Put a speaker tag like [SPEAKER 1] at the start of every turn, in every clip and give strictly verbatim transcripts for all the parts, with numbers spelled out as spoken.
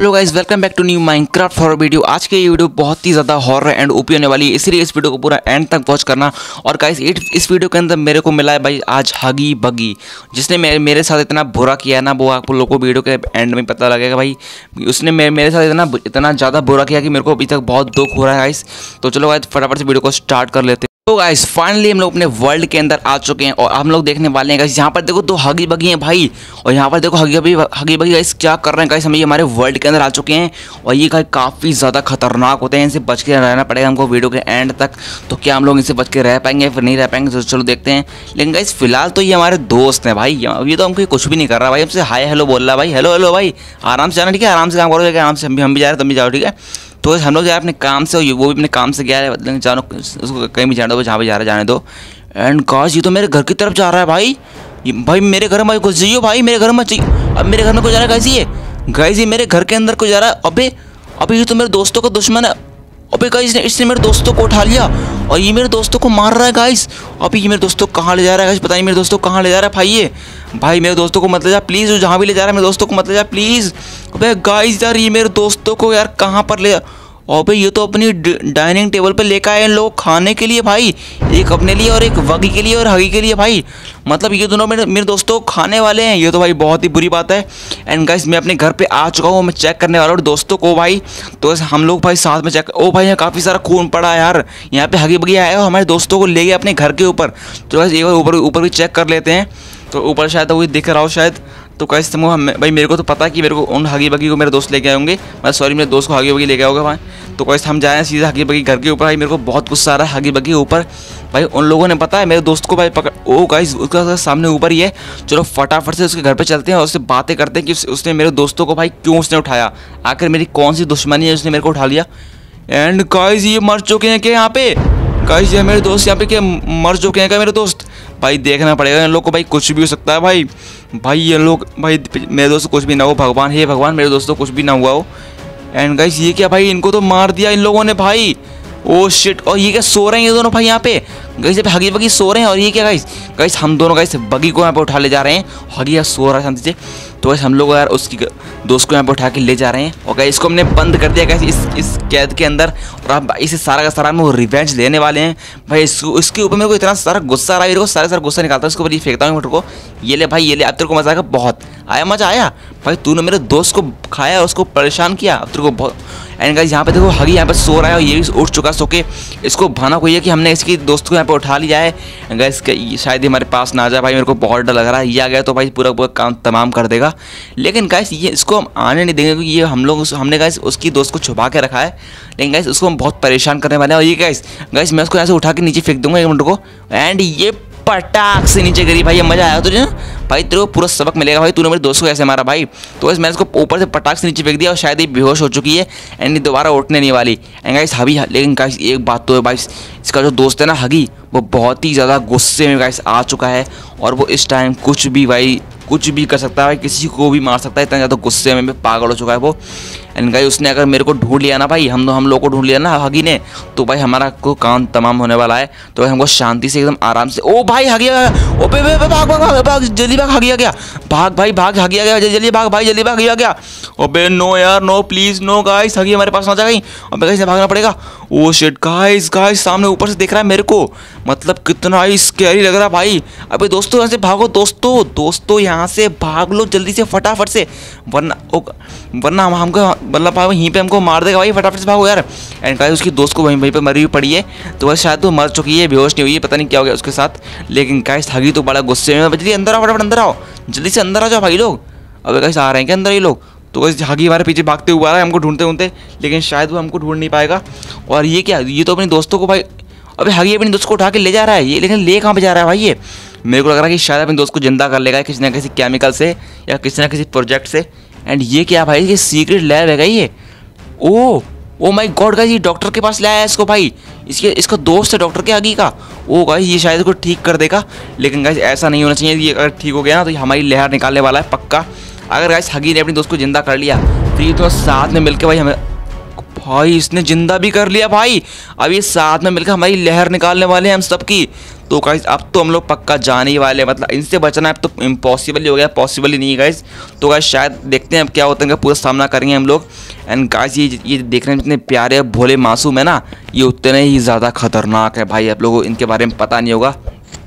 [SPEAKER 1] Hello guys, welcome back to new Minecraft horror video. आज के ये वीडियो बहुत ही ज़्यादा हॉरर एंड ओपी होने वाली है, इसलिए इस वीडियो को पूरा एंड तक वॉच करना। और गाइस इस वीडियो के अंदर मेरे को मिला है भाई आज हगी बगी, जिसने मेरे मेरे साथ इतना बुरा किया ना, वो आप लोगों को वीडियो के एंड में पता लगेगा भाई। उसने मेरे मेरे साथ इतना इतना ज़्यादा बुरा किया कि मेरे को अभी तक बहुत दुख हो रहा है गाइस। तो चलो गाइस फटाफट से वीडियो को स्टार्ट कर लेते हैं। तो गाइस फाइनली हम लोग अपने वर्ल्ड के अंदर आ चुके हैं और हम लोग देखने वाले हैं गाइस। यहाँ पर देखो दो हगी बगी हैं भाई, और यहाँ पर देखो हगी बगी हगी बगी गाइस क्या कर रहे हैं गाइस। हम ये हमारे वर्ल्ड के अंदर आ चुके हैं और ये गाइस काफ़ी ज़्यादा खतरनाक होते हैं, इनसे बच के रहना पड़ेगा हमको वीडियो के एंड तक। तो क्या हम लोग इनसे बच के रह पाएंगे फिर नहीं रह पाएंगे, तो चलो देखते हैं। लेकिन गाइस फिलहाल तो ये हमारे दोस्त हैं भाई, ये तो हमको कुछ भी नहीं कर रहा भाई, हमसे हाय हेलो बोल रहा भाई। हेलो हेलो भाई, आराम से जाना ठीक है, आराम से काम करो, आराम से हम भी हम भी जा रहे हैं, तुम भी जाओ ठीक है। तो हम लोग जा रहे अपने काम से, वो भी अपने काम से गया है, जानो उसको कहीं भी जाने दो, जहाँ भी जा रहा है जाने दो। एंड गाइस ये तो मेरे घर की तरफ जा रहा है भाई। भाई मेरे घर में घुस जाइयो भाई, मेरे घर में चाहिए। अब मेरे घर में कोई जा रहा है गाइस, ये गाइस ये मेरे घर के अंदर कोई जा रहा है। अबे अबे ये तो मेरे दोस्तों का दुश्मन है। अबे गाइस इसने मेरे दोस्तों को उठा लिया और ये मेरे दोस्तों को मार रहा है गाइस। अभी ये मेरे दोस्तों को कहाँ ले जा रहा है गाइस, पता नहीं मेरे दोस्तों को कहाँ ले जा रहा है भाई। ये भाई मेरे दोस्तों को मत ले जा प्लीज़, जहाँ भी ले जा रहा है मेरे दोस्तों को मत ले जा प्लीज़। अबे गाइस यार ये मेरे दोस्तों को यार कहाँ पर ले, और भाई ये तो अपनी डाइनिंग टेबल पे लेकर आए हैं लोग खाने के लिए भाई, एक अपने लिए और एक वगी के लिए और हगी के लिए भाई। मतलब ये दोनों मेरे मेरे दोस्तों को खाने वाले हैं, ये तो भाई बहुत ही बुरी बात है। एंड गाइस मैं अपने घर पे आ चुका हूँ, मैं चेक करने वाला हूँ दोस्तों को भाई। तो हम लोग भाई साथ में चेक, ओ भाई यहाँ काफ़ी सारा खून पड़ा है यार, यहाँ पे हगी बगी आया और हमारे दोस्तों को ले गए अपने घर के ऊपर। तो गाइस एक बार ऊपर ऊपर भी चेक कर लेते हैं, तो ऊपर शायद वही दिख रहा हो शायद। तो गाइस तुम भाई मेरे को तो पता है कि मेरे को उन हगी बगी को मेरे दोस्त लेके आए होंगे, मैं सॉरी मेरे दोस्त को हगी बगी लेके आओगे भाई। तो गाइस हम जाए सीधा हगी बगी घर के ऊपर। भाई मेरे को बहुत गुस्सा आ रहा है हगी बगी ऊपर भाई, उन लोगों ने पता है मेरे दोस्त को भाई पकड़, ओ गाइस उसका सामने ऊपर ही है। चलो फटाफट से उसके घर पे चलते हैं और उससे बातें करते हैं कि उसने मेरे दोस्तों को भाई क्यों उसने उठाया, आखिर मेरी कौन सी दुश्मनी है उसने मेरे को उठा लिया। एंड गाइस ये मर चुके हैं क्या यहाँ पे, गाइस ये मेरे दोस्त यहाँ पे क्या मर चुके हैं क्या मेरे दोस्त। भाई देखना पड़ेगा इन लोग को भाई, कुछ भी हो सकता है भाई। भाई ये लोग भाई मेरे दोस्त को कुछ भी ना हो, भगवान हे भगवान मेरे दोस्तों को कुछ भी ना हुआ हो। एंड गाइस ये क्या भाई, इनको तो मार दिया इन लोगों ने भाई। ओ शिट, और ये क्या सो रहे हैं ये दोनों भाई यहाँ पे, गाइस पे हगी बगी सो रहे हैं। और ये क्या गाइस गाइस हम दोनों गाइस बगी को यहाँ पे उठा ले जा रहे हैं, हगी यहाँ सो रहा है शांति से। तो गाइस हम लोग यार उसकी दोस्त को यहाँ पे उठा के ले जा रहे हैं और गाइस इसको हमने बंद कर दिया गाइस इस इस कैद के अंदर। और अब इसे सारा का सारा में वो रिवेंज लेने वाले हैं भाई। इसको इसके ऊपर मेरे को इतना सारा गुस्सा आ रहा है, मेरे को सारा सारा गुस्सा निकालता है इसके ऊपर, ये फेंकता हूँ को। ये ले भाई ये ले, अब तेरे को मजा आएगा, बहुत आया मजा आया भाई, तूने मेरे दोस्त को खाया और उसको परेशान किया, अब तेरे को बहुत। एंड गाइस यहाँ पे देखो हगी यहाँ पे सो रहा है और ये भी उठ चुका सो के। इसको भाना कोई है कि हमने इसकी दोस्त को यहाँ पे उठा लिया है। गाइस शायद ही हमारे पास ना आ जाए भाई, मेरे को बहुत डर लग रहा है, ये आ गया तो भाई पूरा पूरा काम तमाम कर देगा। लेकिन गाइस ये इसको हम आने नहीं देंगे क्योंकि ये हम लोग हमने गाइस उसकी दोस्त को छुपा के रखा है। लेकिन गाइस उसको हम बहुत परेशान करने वाले हैं। और ये गाइस गाइस मैं उसको यहाँ से उठा के नीचे फेंक दूंगा एक मिनट को, एंड ये पटाख से नीचे गिरी भाई। ये मजा आया तुझे ना भाई, तेरे को पूरा सबक मिलेगा भाई, तूने मेरे दोस्त को ऐसे मारा भाई। तो मैंने इसको ऊपर से पटाख से नीचे फेंक दिया और शायद ये बेहोश हो चुकी है एंड दोबारा उठने नहीं वाली। एंड गाइस हगी, लेकिन गाइस एक बात तो है भाई, इसका जो दोस्त है ना हगी, वो बहुत ही ज़्यादा गुस्से में गाइस आ चुका है और वो इस टाइम कुछ भी भाई कुछ भी कर सकता है भाई, किसी को भी मार सकता है, इतना ज़्यादा गुस्से में पागल हो चुका है वो। एंड गाइस उसने अगर मेरे को ढूंढ लिया ना भाई, हम हम लोग को ढूंढ लिया ना हगी ने, तो भाई हमारा को काम तमाम होने वाला है। तो भाई हमको शांति से एकदम आराम से, ओ भाई हगी ओ बे भाग भाग भाग भाग जल्दी भाग, हगी आ गया, भाग भाई भाग, हगी आ गया, जल्दी भाग भाई जल्दी भाग, हगी आ गया। अबे नो यार नो प्लीज़ नो गाइस, हगी हमारे पास ना जा कहीं, अबे गाइस भागना पड़ेगा। ओ शिट गाइस गाइस सामने ऊपर से देख रहा है मेरे को, मतलब कितना ही स्कैरी लग रहा है भाई। अबे दोस्तों यहाँ से भागो, दोस्तों दोस्तों यहाँ से भाग लो जल्दी से फटाफट से, वरना वरना हम हमको मतलब वहीं पे हमको मार देगा भाई, फटाफट से भागो यार। एंड गाइस उसकी दोस्त को वहीं वहीं पे मरी हुई पड़ी है, तो वह शायद वो मर चुकी है, बेहोश नहीं हुई है, पता नहीं क्या हो गया उसके साथ। लेकिन गाइस हगी तो बड़ा गुस्से में, जल्दी अंदर आओ, फटाफट अंदर आओ, जल्दी से अंदर आ जाओ भाई लोग। अबे गाइस आ रहे हैं क्या अंदर ये लोग। तो गाइस हगी हमारे पीछे भागते हुए आ रहा है हमको ढूंढते ढूंढते, लेकिन शायद वो हमको ढूंढ नहीं पाएगा। और ये क्या, ये तो अपने दोस्तों को भाई, अबे हगी अपने दोस्त को उठा के ले जा रहा है ये, लेकिन ले कहाँ पे जा रहा है भाई ये। मेरे को लग रहा है कि शायद अपने दोस्त को जिंदा कर लेगा किसी ना किसी केमिकल से या किसी ना किसी प्रोजेक्ट से। एंड ये क्या भाई, ये सीक्रेट लैब है ये। Oh oh my god guys, ये डॉक्टर के पास लाया है इसको भाई, इसके इसका दोस्त है डॉक्टर के हगी का। ओ गाइस ये शायद इसको ठीक कर देगा, लेकिन गाइस ऐसा नहीं होना चाहिए, ये अगर ठीक हो गया ना तो हमारी लहर निकालने वाला है पक्का। अगर गाइस हगी ने अपने दोस्त को जिंदा कर लिया फिर ये तो साथ में मिलकर भाई हमें, भाई इसने जिंदा भी कर लिया भाई, अब ये साथ में मिलकर हमारी लहर निकालने वाले हैं हम सबकी। तो गाइस अब तो हम लोग पक्का जाने ही वाले, मतलब इनसे बचना अब तो इम्पॉसिबल ही हो गया, पॉसिबल ही नहीं है गाइस। तो गाइस शायद देखते हैं अब क्या होता है, पूरा सामना करेंगे हम लोग। एंड गाइस ये ये देखने में इतने प्यारे भोले मासूम है ना, ये उतने ही ज़्यादा खतरनाक है भाई। आप लोगों को इनके बारे में पता नहीं होगा।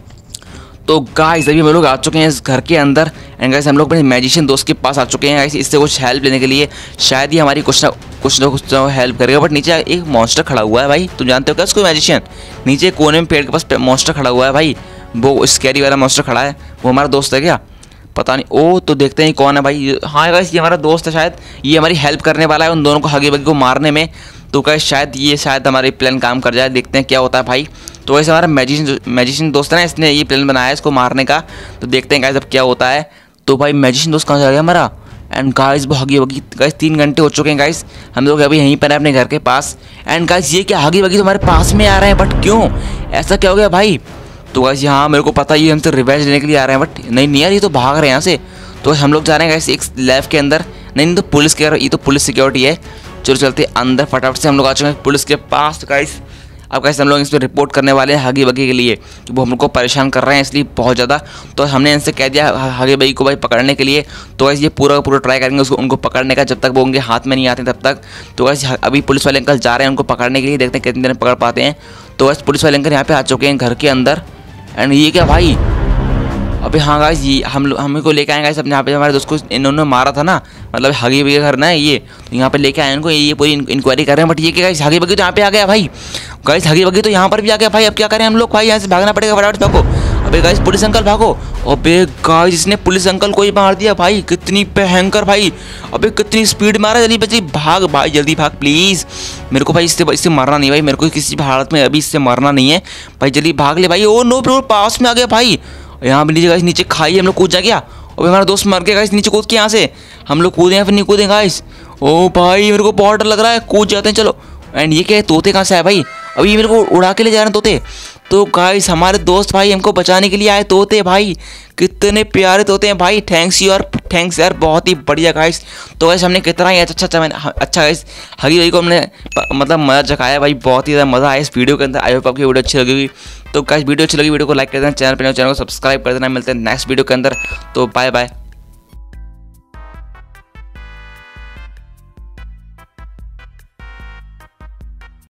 [SPEAKER 1] तो गाइस अभी हम लोग आ चुके हैं इस घर के अंदर। एंड गाइस हम लोग अपने मैजिशियन दोस्त के पास आ चुके हैं गाइस, इससे कुछ हेल्प लेने के लिए। शायद ही हमारी कुछ ना कुछ ना कुछ हेल्प करेगा। बट नीचे एक मॉन्स्टर खड़ा हुआ है भाई, तुम जानते हो क्या उसको मैजिशियन? नीचे कोने में पेड़ के पास मॉन्स्टर खड़ा हुआ है भाई, वो स्कैरी वाला मॉन्स्टर खड़ा है। वो हमारा दोस्त है क्या? पता नहीं। ओ तो देखते हैं कौन है भाई। हाँ गाइस ये हमारा दोस्त है, शायद ये हमारी हेल्प करने वाला है उन दोनों को हगी बगी को मारने में। तो गाइस शायद ये शायद हमारे प्लान काम कर जाए, देखते हैं क्या होता है भाई। तो वैसे हमारा मैजिशियन मैजिशियन दोस्त है ना, इसने ये प्लान बनाया है इसको मारने का। तो देखते हैं गाइस अब क्या होता है। तो भाई मैजिशियन दोस्त कहाँ जा गया हमारा? एंड गाइस वो हगी बगी गाइस तीन घंटे हो चुके हैं गाइस, हम लोग अभी यहीं पर हैं अपने घर के पास। एंड गाइस ये क्या हगी बगी तो हमारे पास में आ रहे हैं, बट क्यों? ऐसा क्या हो गया भाई? तो गाइस यहाँ मेरे को पता ही हमसे रिवेंज लेने के लिए आ रहे हैं, बट नहीं नहीं यार ये तो भाग रहे हैं यहाँ से। तो हम लोग जा रहे हैं गाइस एक लैब के अंदर। नहीं नहीं तो पुलिस के, ये तो पुलिस सिक्योरिटी है। चलो चलते अंदर फटाफट से, हम लोग आ चुके हैं पुलिस के पास गाइस। अब गाइस हम लोग इस पर रिपोर्ट करने वाले हैं हगी बगी के लिए कि वो हम लोग को परेशान कर रहे हैं इसलिए बहुत ज़्यादा। तो हमने इनसे कह दिया हगी बगी को भाई पकड़ने के लिए। तो गाइस ये पूरा पूरा ट्राई करेंगे उसको उनको पकड़ने का, जब तक वो उनके हाथ में नहीं आते तब तक। तो गाइस अभी पुलिस वाले अंकल जा रहे हैं उनको पकड़ने के लिए, देखते हैं कितनी देर में पकड़ पाते हैं। तो गाइस पुलिस वाले अंकल यहाँ पे आ चुके हैं घर के अंदर। एंड ये क्या भाई? अबे हाँ गाइस ये हम लोग हमें को लेके आएंगे अपने यहाँ पे, हमारे दोस्त को इन्होंने मारा था ना, मतलब हगी बगी घर ना है ये। तो यहाँ पे लेके आए इनको, ये पूरी इंक्वायरी कर रहे हैं। बट ये क्या गाइस हगी बगी तो यहाँ पे आ गया भाई। गाइस हगी बगी तो यहाँ पर भी आ गया भाई। अब क्या करें हम लोग भाई? यहाँ से भागना पड़ेगा, फटाफट भागो। अबे गाइस पुलिस अंकल भागो। अबे गाइस इसने पुलिस अंकल को ही मार दिया भाई, कितनी भयंकर भाई। अबे कितनी स्पीड मारा, जल्दी बच्ची भाग भाई, जल्दी भाग प्लीज़। मेरे को भाई इससे इससे मरना नहीं भाई, मेरे को किसी भी हालत में अभी इससे मरना नहीं है भाई, जल्दी भाग ले भाई। ओ नो ब्रो पास में आ गया भाई। यहाँ पे नीचे गाइस नीचे खाई हम लोग कूद जा गया। और हमारा दोस्त मर गया गाइस नीचे कूद के, यहाँ से हम लोग कूदे या फिर नहीं कूदे गाइस? ओ भाई मेरे को बहुत डर लग रहा है, कूद जाते हैं चलो। एंड ये क्या है, तोते कहाँ से आए भाई? अभी मेरे को उड़ा के ले जा रहे हैं तोते। तो गाइस हमारे दोस्त भाई हमको बचाने के लिए आए तोते भाई, कितने प्यारे तोते हैं भाई। थैंक्स यार, थैंक्स यार, बहुत ही बढ़िया गाइस। तो गाइस हमने कितना ही अच्छा अच्छा मैंने अच्छा गाइस हगी बगी को हमने मतलब मजा जगाया भाई, बहुत ही ज़्यादा मज़ा आया इस वीडियो के अंदर। आई होप आपकी वीडियो अच्छी लगी। तो गाइस वीडियो अच्छी लगी वीडियो को लाइक कर देना, चैनल पर चैनल को सब्सक्राइब कर देना। मिलते हैं नेक्स्ट वीडियो के अंदर। तो बाय बाय।